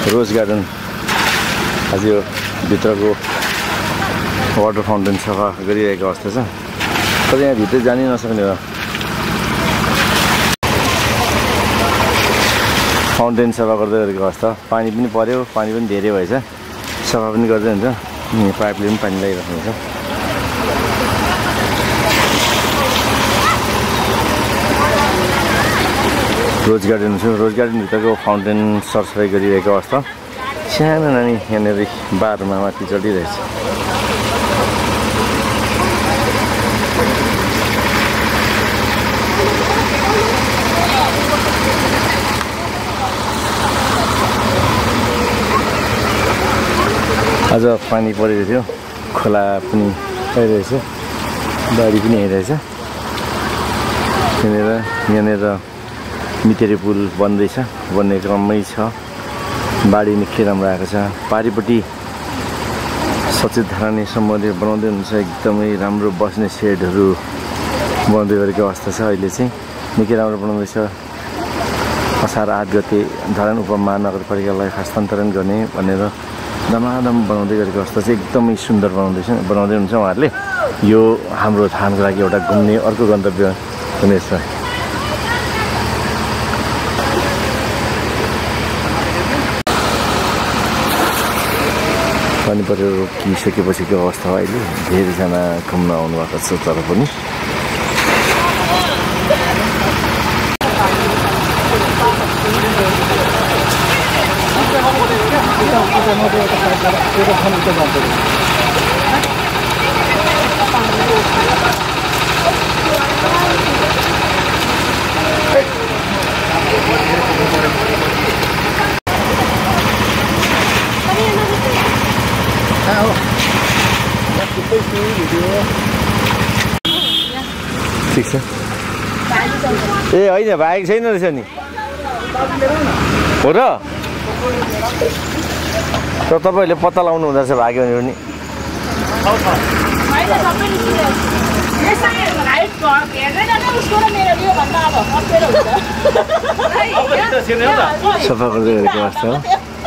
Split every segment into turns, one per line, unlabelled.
रोज garden आज यो भित्रको वाटर फाउन्टेन सफा गरिरहेको अवस्था छ। तर यहाँ भित्र जानै नसक्ने हो। फाउन्टेन सफा गर्दै गरेको अवस्था। पानी पनि पर्यो, पानी पनि धेरै भएछ, सफा पनि गर्दै हुन्छ। पाइपले पनि पानी लगाइराख्नु हुन्छ। रोज गार्डन छ। रोज गार्डन भित्रको फाउन्टेन सरसफाइ गरिरहेको अवस्था। सानो नानी यहाँनिर बारमा माथि चढिरहेछ। आज पानी परेको थियो, खोला पनि आइरहेछ, बाढी पनि आइरहेछ। यहाँनिर मितेरे पुल बन्दैछ, बन्ने क्रममै छ। बाढी निकै राम्रो आएको छ। पारिपट्टि सचेत धाराले सम्बन्धित बनाउँदै हुनुहुन्छ। एकदमै राम्रो बस्ने सेडहरू बनाउँदै गरेको अवस्था छ। अहिले चाहिँ निकै राम्रो बनाउँदैछ। असार 8 गते धरान उपमहानगरपालिकालाई हस्तान्तरण गर्ने भनेर दमादम बनाउँदै गरेको अवस्था चाहिँ एकदमै सुन्दर बनाउँदै हुनुहुन्छ उहाँहरूले। यो हाम्रो धानको लागि एउटा घुम्ने अर्को गन्तव्य हुनेछ। पानी परेर रोकिसकेपछिको अवस्था हो अहिले। धेरैजना घुम्न आउनुभएको छ। तर पनि ठिक छ। ए होइन, भागेको छैन रहेछ नि। हो र? तर तपाईँहरूले पत्ता लगाउनु हुँदो रहेछ भाग्यो भने पनि। सफा गर्दै गरेको अवस्था हो।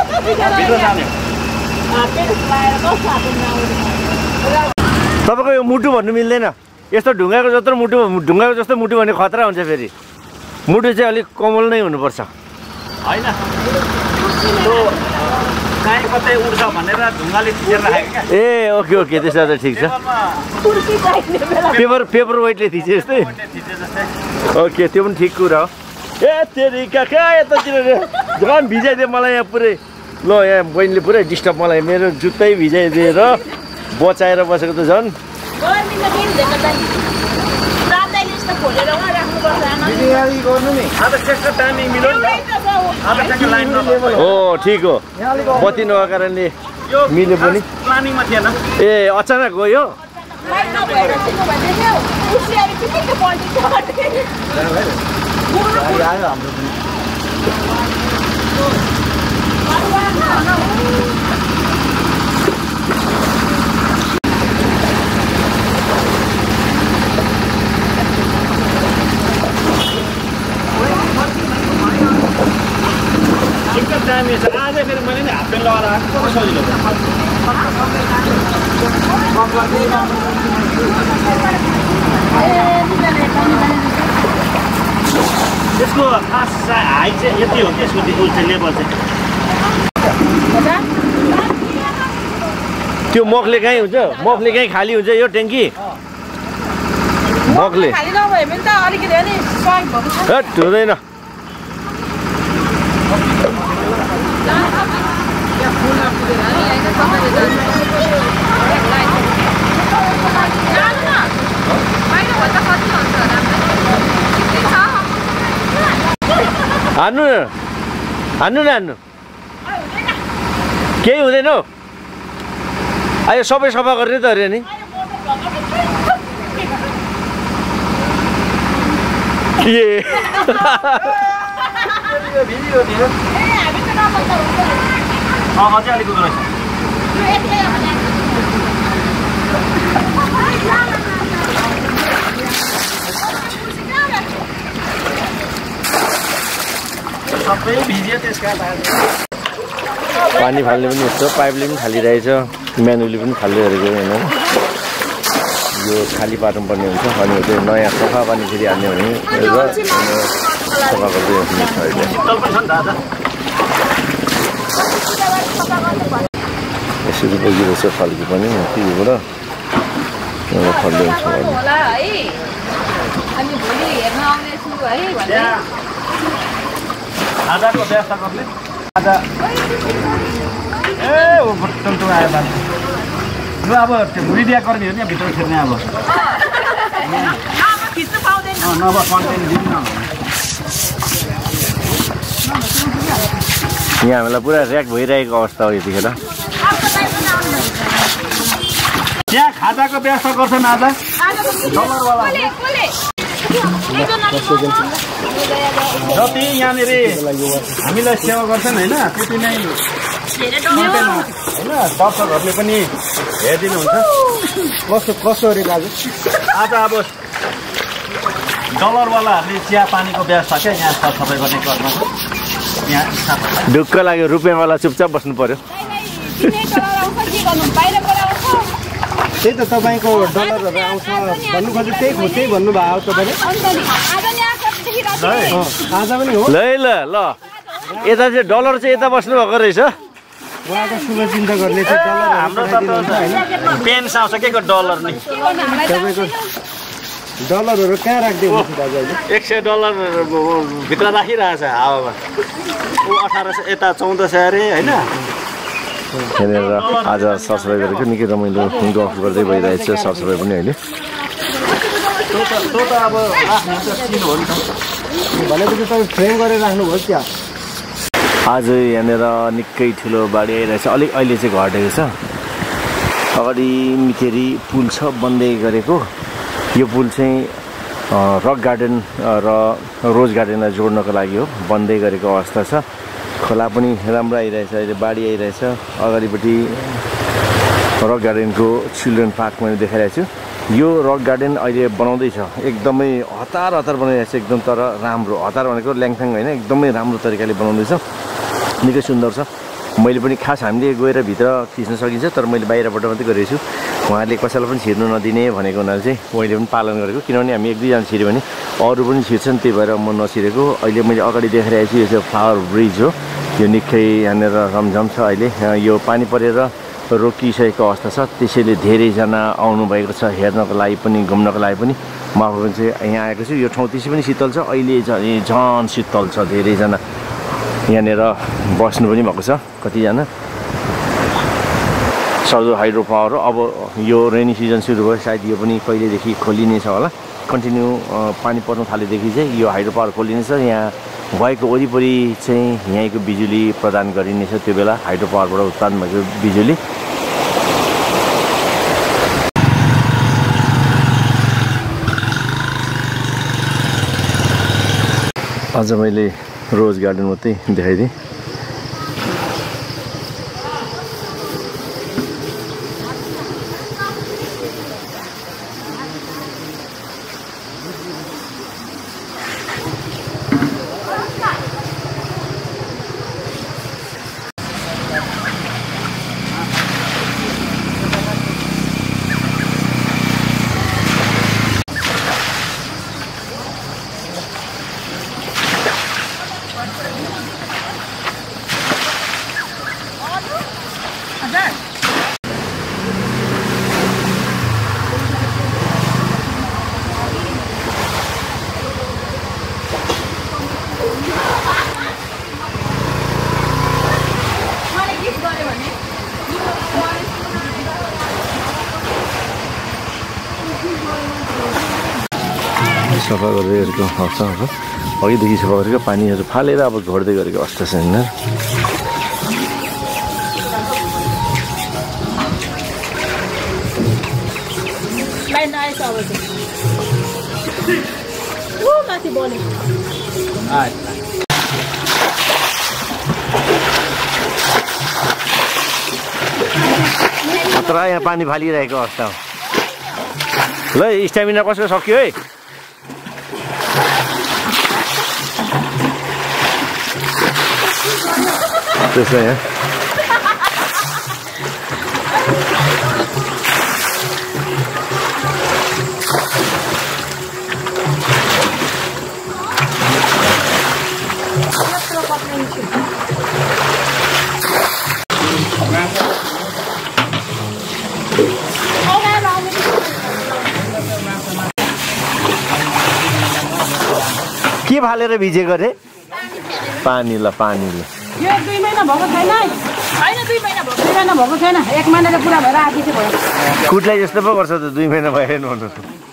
तपाईँको यो मुटु भन्नु मिल्दैन। यस्तो ढुङ्गाको जस्तो ढुङ्गाको जस्तो मुटु भने खतरा हुन्छ। फेरि मुटु चाहिँ अलिक कोमल नै हुनुपर्छ।
होइन, काहीँ कतै उड्छ भनेर ढुङ्गाले थिचेर राखेको क्या।
ए ओके ओके, त्यसो त ठिक छ। पेपर वेटले थिचे जस्तै। ओके, त्यो पनि ठिक कुरा हो। ए तेरिका कहाँ यतातिर झन् भिजाइदियो मलाई यहाँ पुरै। ल यहाँ बहिनीले पुरै डिस्टर्ब मलाई, मेरो जुत्तै भिजाइदिएर बचाएर बसेको त झन्। हो ठिक हो, बत्ती नभएको कारणले मिल्यो पनि। ए अचानक हो यो।
आज फेरि मैले नि हातपेन लगाएर आएको सजिलो त्यसको खास हाइट चाहिँ यति हो कि यसको चाहिँ लेभल चाहिँ।
त्यो मगले कहीँ हुन्छ, मगले कहीँ खाली हुन्छ यो ट्याङ्की। मगले हुँदैन। हान्नु न, हान्नु न, हान्नु केही हुँदैन हौ। आयो सबै सफा गर्ने त अरे नि। के
अझै अलिक उयो रहेछ। सबै भिजियो त्यसका लागि।
पानी फाल्ने पनि यस्तो पाइपले पनि फालिरहेछ म्यानुअली पनि फालिरहेको होइन यो खाली पार्नुपर्ने हुन्छ अनि त्यो नयाँ सफा पानी फेरि हाल्ने भने सफा गर्दै हुनुहुन्छ अहिले यसरी बगिरहेछ फल्की पनि टिभीबाट फल्दै हुन्छ
आधाको व्यवस्था गर्ने आधा ए ओ भट्टन्टु आयो बानी लु अब त्यो मिडिया कर्मीहरू नि भित्र छिर्ने अब खिच्नु पाउँदैन नभए कन्टेन्ट दिनु न
यहाँ हामीलाई पुरा ऱ्याक भइरहेको अवस्था हो यतिखेर
त्यहाँ खाजाको व्यवस्था गर्छन् आज जति यहाँनिर हामीलाई सेवा गर्छन् होइन त्यति नै होइन दर्शकहरूले पनि हेरिदिनुहुन्छ कसो अरे दाजु आज अब डलरवालाहरूले चिया पानीको व्यवस्था क्या यहाँ सफाइ गर्ने कर्म यहाँ
ढुक्क लाग्यो रुपियाँवाला चुपचाप बस्नु पर्यो
त्यही त तपाईँको डलरहरू आउँछ भन्नु खोज्यो त्यही भन्नुभयो तपाईँले आज पनि हो
ल ल यता चाहिँ डलर चाहिँ यता बस्नु भएको रहेछ
उहाँको शुभचिन्ता गर्ने चाहिँ डलर
हाम्रो त पेन्स आउँछ के को डलर नि
तपाईँको डलरहरू कहाँ राख्दै हुनुहुन्छ दाजु अहिले
$100 भित्र राखिरहेछ हावामा ऊ 1800 यता 1400 अरे होइन
हेरेर आज सरसफाइ गरेको निकै रमाइलो गफ गर्दै भइरहेछ सरसफाइ पनि अहिले
त्यो त अब राख्नु सिन हो नि त
भनेपछि तपाईँ फ्रेम गरेर राख्नुभयो क्या
आज यहाँनिर निकै ठुलो बाढी आइरहेछ अलिक अहिले चाहिँ घटेको छ अगाडि मितेरी पुल छ बन्दै गरेको यो पुल चाहिँ रक गार्डन र रोज गार्डनलाई जोड्नको लागि हो बन्दै गरेको अवस्था छ खोला पनि राम्रो आइरहेछ अहिले बाढी आइरहेछ अगाडिपट्टि रक गार्डनको चिल्ड्रेन पार्क मैले देखाइरहेको छु यो रक गार्डन अहिले बनाउँदैछ एकदमै हतार बनाइरहेको छ एकदम तर राम्रो हतार भनेको ल्याङफ्याङ होइन एकदमै राम्रो तरिकाले बनाउँदैछ निकै सुन्दर छ मैले पनि खास हामीले गएर भित्र खिच्न सकिन्छ तर मैले बाहिरबाट मात्रै गरेको छु उहाँहरूले कसैलाई पनि छिर्नु नदिने भनेको हुनाले चाहिँ मैले पनि पालन गरेको किनभने हामी 1-2 जना छिर्यो भने अरू पनि छिर्छन् त्यही भएर म नछिरेको अहिले मैले अगाडि देखाइरहेको छु यो चाहिँ फ्लावर ब्रिज हो यो निकै यहाँनिर रमझम छ अहिले यो पानी परेर रोकिसकेको अवस्था छ त्यसैले धेरैजना आउनुभएको छ हेर्नको लागि पनि घुम्नको लागि पनि म आफू पनि चाहिँ यहाँ आएको छु यो ठाउँ त्यसै पनि शीतल छ अहिले झन् शीतल छ धेरैजना यहाँनिर बस्नु पनि भएको छ कतिजना सौदो हाइड्रो पावर अब यो रेनी सिजन सुरु भयो सायद यो पनि कहिलेदेखि खोलिनेछ होला कन्टिन्यू पानी पर्न थालेदेखि चाहिँ यो हाइड्रो पावर खोलिनेछ यहाँ भएको वरिपरि चाहिँ यहीँको बिजुली प्रदान गरिनेछ त्यो बेला हाइड्रो पावरबाट उत्पादन भएको बिजुली आज मैले रोज गार्डन मात्रै देखाइदिएँ सफा गर्दै गरेको अवस्था अब अघिदेखि सफा गरेको पानीहरू फालेर अब घोड्दै गरेको अवस्था छ होइन खतरा यहाँ पानी फालिरहेको अवस्था हो ल स्ट्यामिना कसको सक्यो है त्यसो यहाँ फालेर भिजेको रे पानी ल पानीले
यो 2 महिना भएको छैन हैन 2 महिना भएको छैन 1 महिनाले पुरा भएर आधी चाहिँ भयो
कुटलाई जस्तो पो गर्छ त 2 महिना भएन भन्नु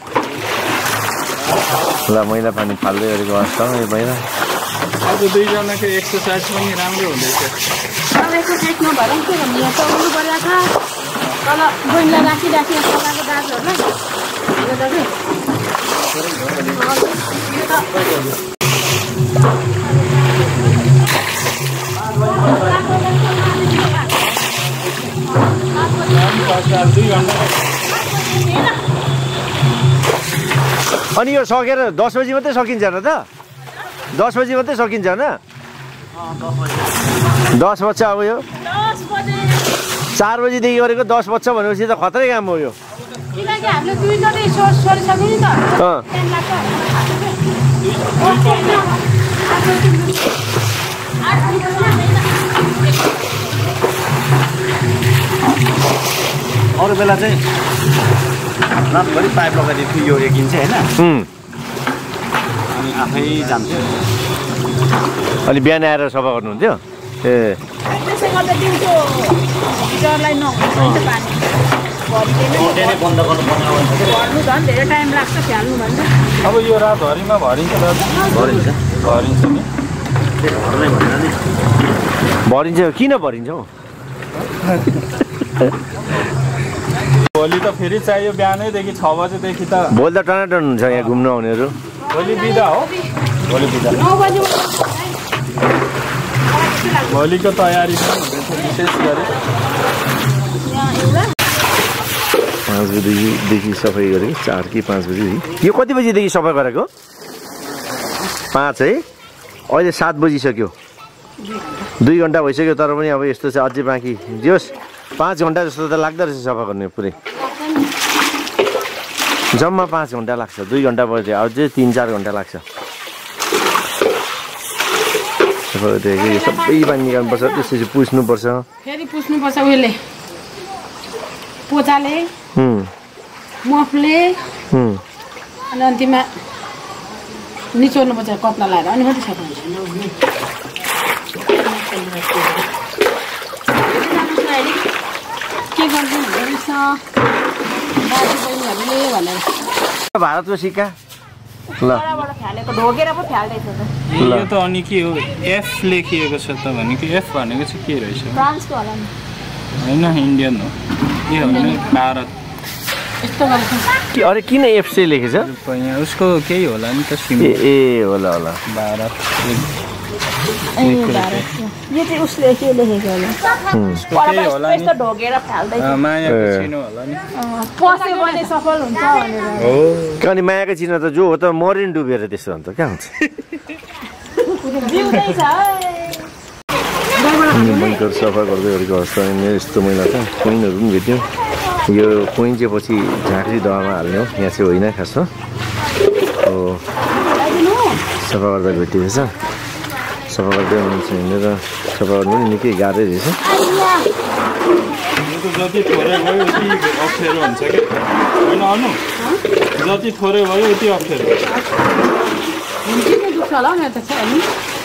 ल मैला पानी फाल्दै गरेको अवस्था यो महिना
आज दुईजनाको एक्सर्साइज पनि राम्रो हुँदैछ
अब एक्सर्साइज नभएर के भन्नु यहाँ चौनु परेको छ तल बहिनीलाई राखी सकाएको दाजुहरूलाई
अनि यो सकेर 10 बजी मात्रै सकिन्छ र त 10 बजी मात्रै सकिन्छ न 10 बच्चा अब यो 4 बजीदेखि गरेको 10 बच्चा भनेपछि त खतरै काम हो यो
किनकि हामीले 2 जति सकिसक्यो नि त टाइम लाग्छ
अरू बेला चाहिँ रातभरि पाइप लगाइदिएको थियो यो 1 इन्च होइन अनि आफै जान्थ्यो
अनि बिहान आएर सफा गर्नुहुन्थ्यो ए
त्यसै गर्दा दिउँसो हिटरलाई नहुन्छ पानी
मोटेनै बन्द गर्नुपर्ने अवस्था थियो
भर्नु झन् धेरै टाइम लाग्छ फ्याल्नु भन्छ
अब यो रातभरिमा भरिन्छ दाजु
भरिन्छ
नि
त्यो भर्नै भनेर नि
भरिन्छ किन भरिन्छ हौ
भोलि त फेरि चाहियो बिहानैदेखि 6 बजेदेखि त
भोलि त टनाटन हुन्छ यहाँ घुम्नु आउनेहरू
भोलि बिदा हो भोलि बिदा
9 बजे
भोलिको तयारी पनि हुँदैछ विशेष गरी
5 बजीदेखि सफाइ गरेको 4 कि 5 बजी यो कति बजीदेखि सफा गरेको 5 है अहिले 7 बजिसक्यो 2 घन्टा भइसक्यो तर पनि अब यस्तो चाहिँ अझै बाँकी जोस् 5 घन्टा जस्तो त लाग्दो रहेछ सफा गर्ने पुरै जम्मा 5 घन्टा लाग्छ 2 घन्टा भयो अझै 3-4 घन्टा लाग्छ सफा गरेको यो सबै पानी निकाल्नुपर्छ त्यसपछि पुस्नुपर्छ
फेरि पुस्नुपर्छ उहिले पोचाले मफले अनि अन्तिममा निचोर्नुपर्छ कपडा लगाएर अनि मात्रै सफा हुन्छ के गर्नु रहेछ दाजुबहिनीहरूले भनेर
भारतको सिक्का ल
फ्यालेको ढोगेर पो फ्याल्दैछ त
यो त अनि के हो एफ लेखिएको छ त भनेको एफ भनेको चाहिँ के रहेछ
फ्रान्सको होला नि
होइन इन्डियन हो के हो भने भारत
यस्तो गर्छ
अरे किन एफसी लेखेछ
यहाँ उसको केही होला नि त सिम
ए होला होला
भारत
ए भारत यो चाहिँ उसले के लेखेको होला
होला
यस्तो ढोगेर फ्याल्दैछ
मायाको चिनो होला नि
पस्यो भने सफल हुन्छ भनेर
हो
अनि मायाको चिन्ह त जो हो त मरिन डुबेर त्यसो अन्त कहाँ हुन्छ
जिउँदै छ
मनकर सफा गर्दै गरेको अवस्था यस्तो मैला छ कोइनहरू पनि भेट्यो यो कोइन चाहिँ पछि झाँक्री दहमा हाल्ने हो यहाँ चाहिँ होइन खास हो सफा गर्दा भेटिएको छ सफा गर्दै हुनुहुन्छ हिँडेर सफा गर्नु पनि निकै गाह्रै रहेछ
जति थोरै भयो उति अप्ठ्यारो हुन्छ कि होइन अनु जति थोरै भयो उति अप्ठ्यारो
दुख्छ होला मेरो त छ नि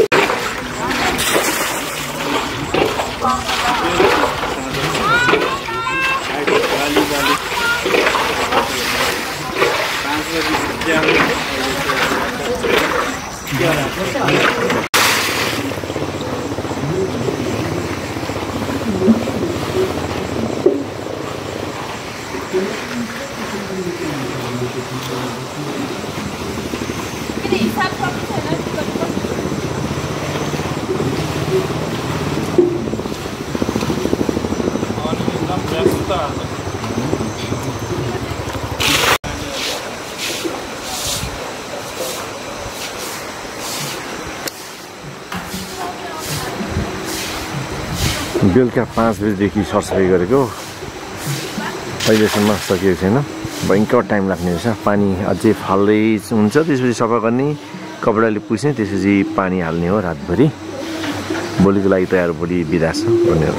बेलुका 5 बजीदेखि सरसफाइ गरेको अहिलेसम्म सकिएको छैन भयङ्कर टाइम लाग्ने रहेछ पानी अझै फाल्दै हुन्छ त्यसपछि सफा गर्ने कपडाले पुस्ने त्यसपछि पानी हाल्ने हो रातभरि भोलिको लागि तयार भोलि बिदा छ भनेर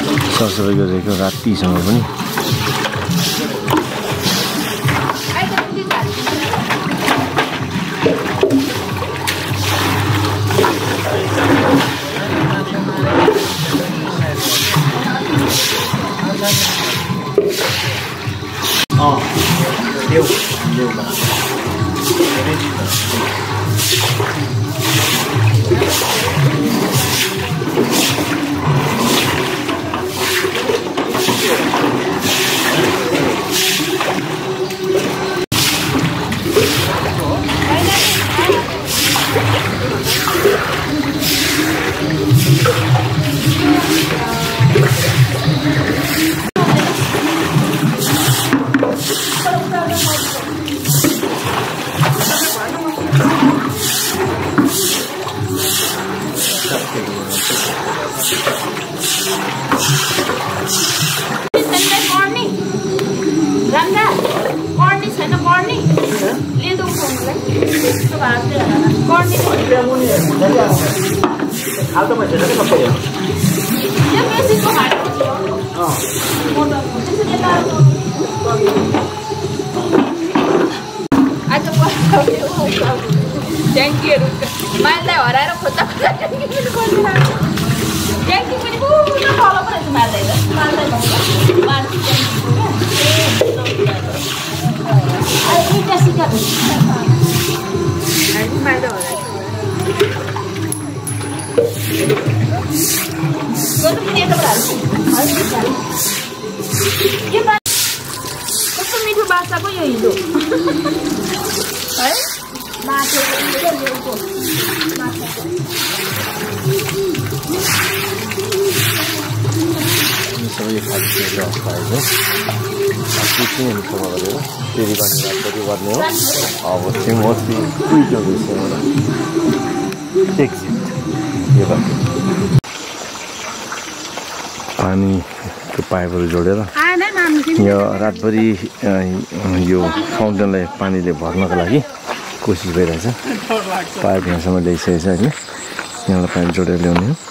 सरसफाइ गरेको रातिसँग पनि
खाल त पैसा के सबै हो
यो मेसिनको हाट हो आज ट्याङ्कीहरू माललाई हराएर खोज्दा ट्याङ्की पनि पुरा तल पो रहेछ माललाई कस्तो मिठो बासा पो यो हिलो है
सबै खालिसकेको अवस्था आएको एकछिनहरू सफा गरेर फेरि पानी रातभरि गर्ने हो अब चाहिँ म क्विट हुँदैछ एक्जिट यो पानीको पाइपहरू जोडेर यो रातभरि यो फाउन्टेनलाई पानीले भर्नको लागि कोसिस भइरहेछ पाइप यहाँसम्म ल्याइसकेको छ अहिले यहाँलाई पाइप जोडेर ल्याउने हो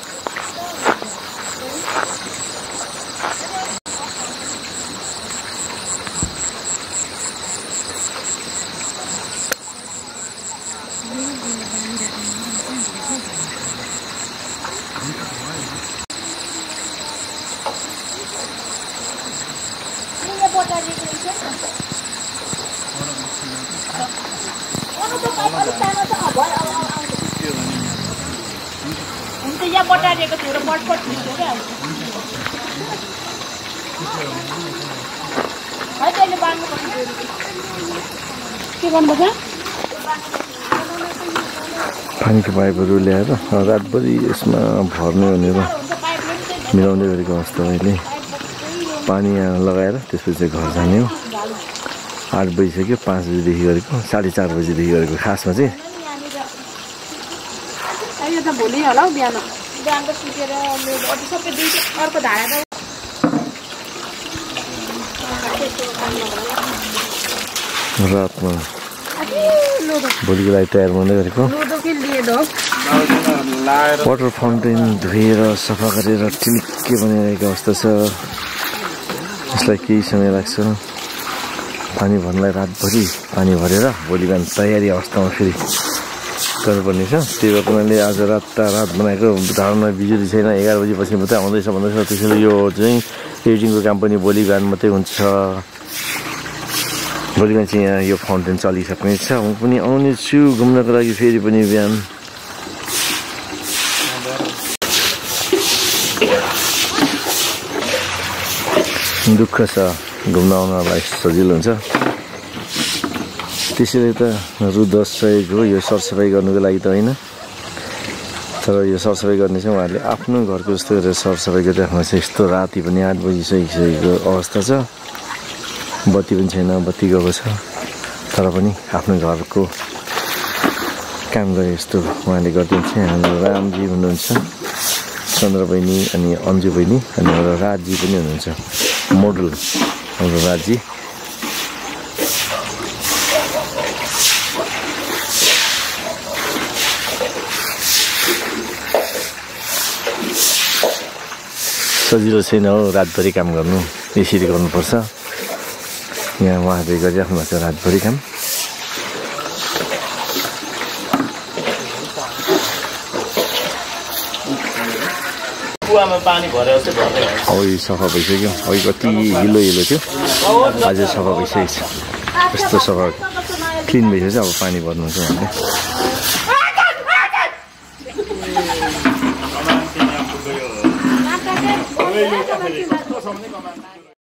यहाँ बटारिएको थियो र पटपट थियो क्या है तैँले बाँध्नुपर्छ के गर्नुपर्छ
पानीको पाइपहरू ल्याएर रातभरि यसमा भर्ने भनेर मिलाउँदै गरेको अवस्था अहिले पानी यहाँ लगाएर त्यसपछि घर जाने हो 8 बजिसक्यो 5 बजीदेखि गरेको 4:30 बजीदेखि गरेको खासमा चाहिँ
अहिले त भोलि होला हौ बिहान त सुकेर सबै अर्को धारा
रातमा भोलिको लागि तयार बनाउँदै गरेको वाटर फाउन्टेन धोएर सफा गरेर टिलिक्के बनाइरहेको अवस्था छ यसलाई केही समय लाग्छ पानी भर्नलाई रातभरि पानी भरेर भोलि बिहान तयारी अवस्थामा फेरि गर्नुपर्ने छ त्यही भएर मैले आज रात बनाएको धारमा बिजुली छैन 11 बजीपछि मात्रै आउँदैछ त्यसैले यो चाहिँ एडिटिङको काम पनि भोलि बिहान मात्रै हुन्छ भोलि बिहान चाहिँ यहाँ यो फाउन्टेन चलिसक्ने छ म पनि आउने छु घुम्नको लागि फेरि पनि बिहान दुःख छ घुम्न आउनलाई सजिलो हुन्छ त्यसैले त रु 10 सयको यो सरसफाइ गर्नुको लागि त होइन तर यो सरसफाइ गर्ने चाहिँ उहाँहरूले आफ्नो घरको जस्तो गरेर सरसफाइ गरिराख्नु छ यस्तो राति पनि 8 बजिसकेको अवस्था छ बत्ती पनि छैन बत्ती गएको छ तर पनि आफ्नो घरको काम गरे जस्तो उहाँले गरिदिन्छ हाम्रो रामजी हुनुहुन्छ चन्द्र बहिनी अनि अन्जु बहिनी अनि हाम्रो राजी पनि हुनुहुन्छ मोडल हाम्रो राजी सजिलो छैन हो रातभरि काम गर्नु यसरी गर्नुपर्छ यहाँ उहाँहरूले गरिराख्नु भएको छ रातभरि काम
कुवामा पानी भरेर चाहिँ भर्दै
अब यो सफा भइसक्यो अघि कति हिलो थियो आज सफा भइसकेको छ यस्तो सफा क्लिन भइसकेको छ अब पानी भर्नुहुन्छ उहाँले